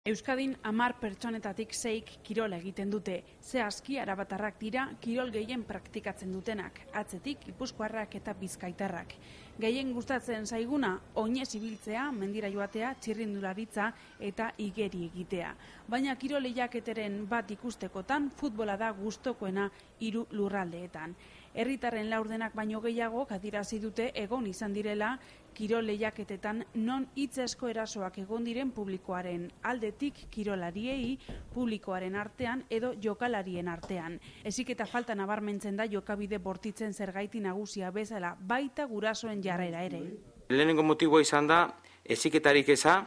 Euskadin 10 pertsonetatik 6 kirola egiten dute. Zehazki arabatarrak dira kirol gehien praktikatzen dutenak, atzetik gipuzkoarrak eta bizkaitarrak. Gehien gustatzen zaiguna, oinez ibiltzea, mendira joatea, txirrindularitza eta igeri egitea. Baina kirol lehiaketaren bat ikustekotan futbola da gustokoena 3 lurraldeetan. Herritarren laurdenak baino gehiago adierazi dute egon izan direla kirol lehiaketetan non hitzezko erasoak egon diren publikoaren aldetik kirolariei, publikoaren artean edo jokalarien artean. Heziketa falta nabarmentzen da jokabide bortitzen zergaiti nagusia bezala, baita gurasoen jarrera ere. Lehenengo motiboa izan da heziketarik eza,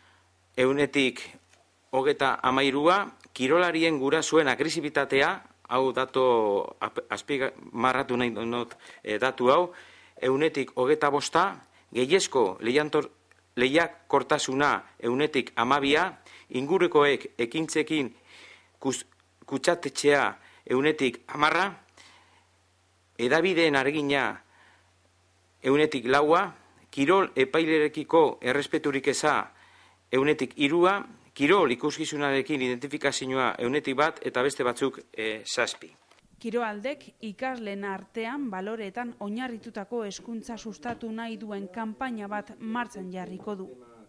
113 kirolarien gurasoen agresibitatea, hau datu azpimarratu nahi dut datu hau, 125, gehiezko lehiakortasuna 112, ingurukoek ekintzekin kutsatetxea 110, edabideen argina 104, kirol epailerekiko errespeturik eza 103, kirol ikuskizunarekin identifikazioa 101 eta beste batzuk 7. Kiroaldek ikasleen artean baloreetan oinarritutako hezkuntza sustatu nahi duen kanpaina bat martxan jarriko du.